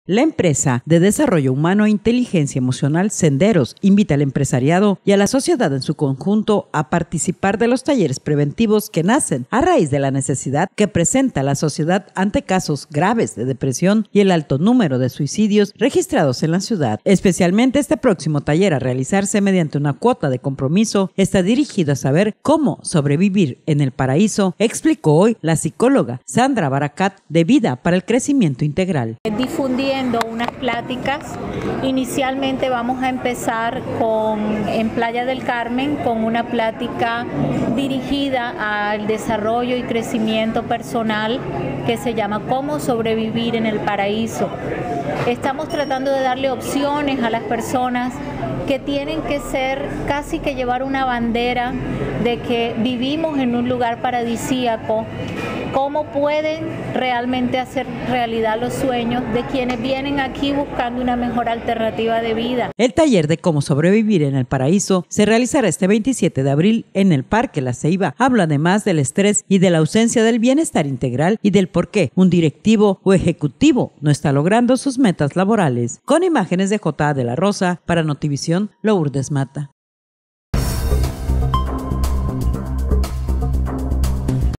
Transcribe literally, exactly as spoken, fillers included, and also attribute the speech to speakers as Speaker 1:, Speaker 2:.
Speaker 1: La empresa de desarrollo humano e inteligencia emocional Senderos invita al empresariado y a la sociedad en su conjunto a participar de los talleres preventivos que nacen a raíz de la necesidad que presenta la sociedad ante casos graves de depresión y el alto número de suicidios registrados en la ciudad. Especialmente este próximo taller a realizarse mediante una cuota de compromiso está dirigido a saber cómo sobrevivir en el paraíso, explicó hoy la psicóloga Sandra Baracat de Vida para el Crecimiento Integral.
Speaker 2: Difundiendo unas pláticas. Inicialmente vamos a empezar con en Playa del Carmen con una plática dirigida al desarrollo y crecimiento personal que se llama Cómo sobrevivir en el paraíso. Estamos tratando de darle opciones a las personas que tienen que ser casi que llevar una bandera de que vivimos en un lugar paradisíaco. ¿Cómo pueden realmente hacer realidad los sueños de quienes vienen aquí buscando una mejor alternativa de vida?
Speaker 1: El taller de cómo sobrevivir en el paraíso se realizará este veintisiete de abril en el Parque La Ceiba. Habla además del estrés y de la ausencia del bienestar integral y del por qué un directivo o ejecutivo no está logrando sus metas laborales. Con imágenes de J A de la Rosa, para Notivisión, Lourdes Mata.